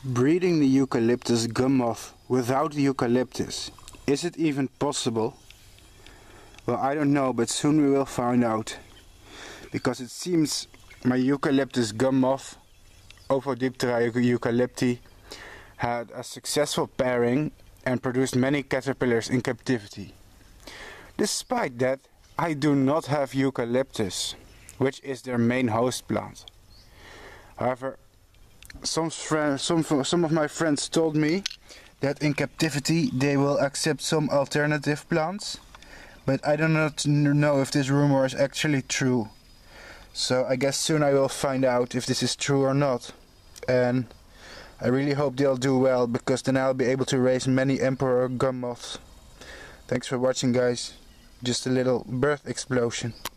Breeding the eucalyptus gum moth without the eucalyptus. Is it even possible? Well, I don't know, but soon we will find out. Because it seems my eucalyptus gum moth, Ovodiptera eucalypti, had a successful pairing and produced many caterpillars in captivity. Despite that, I do not have eucalyptus, which is their main host plant. However, some of my friends told me that in captivity they will accept some alternative plants, but I do not know if this rumor is actually true. So I guess soon I will find out if this is true or not. And I really hope they'll do well, because then I'll be able to raise many emperor gum moths. Thanks for watching, guys. Just a little birth explosion.